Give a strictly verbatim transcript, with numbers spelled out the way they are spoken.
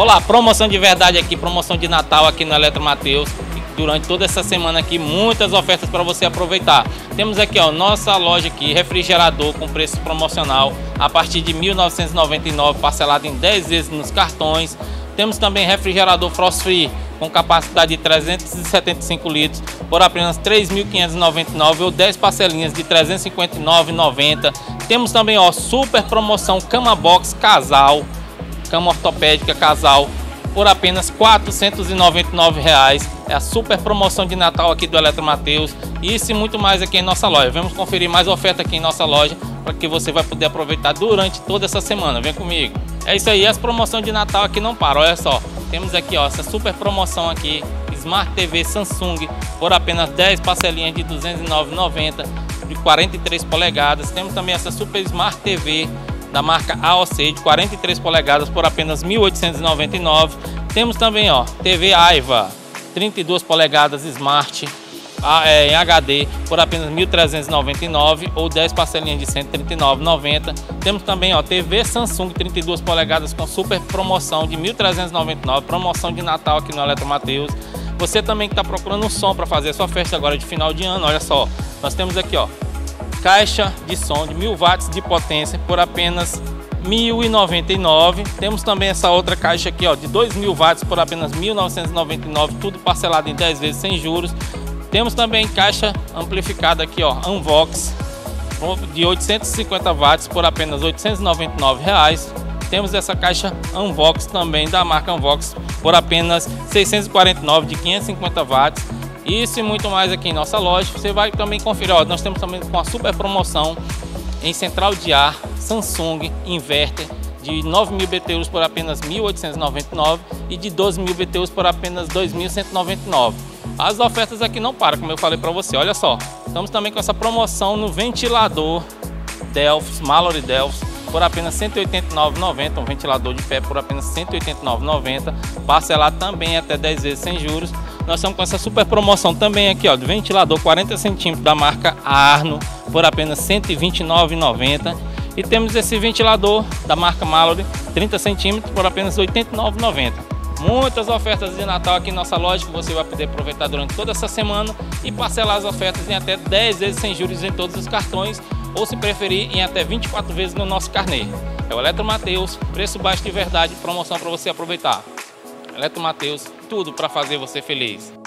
Olá, promoção de verdade aqui, promoção de Natal aqui no Eletro Mateus. Durante toda essa semana aqui, muitas ofertas para você aproveitar. Temos aqui, ó, nossa loja aqui, refrigerador com preço promocional a partir de mil novecentos e noventa e nove, parcelado em dez vezes nos cartões. Temos também refrigerador Frost Free com capacidade de trezentos e setenta e cinco litros por apenas três mil quinhentos e noventa e nove ou dez parcelinhas de trezentos e cinquenta e nove reais e noventa centavos. Temos também, ó, super promoção Cama Box Casal, cama ortopédica casal, por apenas quatrocentos e noventa e nove reais. É a super promoção de Natal aqui do Eletro Mateus. Isso e muito mais aqui em nossa loja. Vamos conferir mais oferta aqui em nossa loja, para que você vai poder aproveitar durante toda essa semana. Vem comigo. É isso aí, as promoções de Natal aqui não param. Olha só, temos aqui, ó, essa super promoção aqui, Smart T V Samsung, por apenas dez parcelinhas de duzentos e nove reais e noventa centavos, de quarenta e três polegadas. Temos também essa super Smart T V da marca A O C de quarenta e três polegadas por apenas mil oitocentos e noventa e nove reais. Temos também, ó, T V Aiva trinta e duas polegadas Smart em H D por apenas mil trezentos e noventa e nove reais ou dez parcelinhas de cento e trinta e nove reais e noventa centavos. Temos também, ó, T V Samsung trinta e duas polegadas com super promoção de mil trezentos e noventa e nove reais, promoção de Natal aqui no Eletro Mateus. Você também que está procurando um som para fazer a sua festa agora de final de ano, olha só, nós temos aqui, ó, caixa de som de mil watts de potência por apenas mil e noventa e nove reais. Temos também essa outra caixa aqui, ó, de dois mil watts por apenas mil novecentos e noventa e nove reais, tudo parcelado em dez vezes sem juros. Temos também caixa amplificada aqui, ó, Unvox de oitocentos e cinquenta watts por apenas oitocentos e noventa e nove reais. Temos essa caixa Unvox também da marca Unvox por apenas seiscentos e quarenta e nove reais de quinhentos e cinquenta watts. Isso e muito mais aqui em nossa loja. Você vai também conferir, ó, nós temos também com a super promoção em central de ar Samsung Inverter de nove mil B T Us por apenas mil oitocentos e noventa e nove reais e de doze mil B T Us por apenas dois mil cento e noventa e nove reais. As ofertas aqui não param, como eu falei para você. Olha só, estamos também com essa promoção no ventilador Delphos, Mallory Delphos, por apenas cento e oitenta e nove reais e noventa centavos, um ventilador de pé por apenas cento e oitenta e nove reais e noventa centavos, parcelado também até dez vezes sem juros. Nós estamos com essa super promoção também aqui, ó, do ventilador quarenta centímetros da marca Arno por apenas cento e vinte e nove reais e noventa centavos. E temos esse ventilador da marca Mallory trinta centímetros por apenas oitenta e nove reais e noventa centavos. Muitas ofertas de Natal aqui em nossa loja que você vai poder aproveitar durante toda essa semana e parcelar as ofertas em até dez vezes sem juros em todos os cartões, ou se preferir em até vinte e quatro vezes no nosso carnê. É o Eletro Mateus, preço baixo de verdade, promoção para você aproveitar. Eletro Mateus, tudo para fazer você feliz.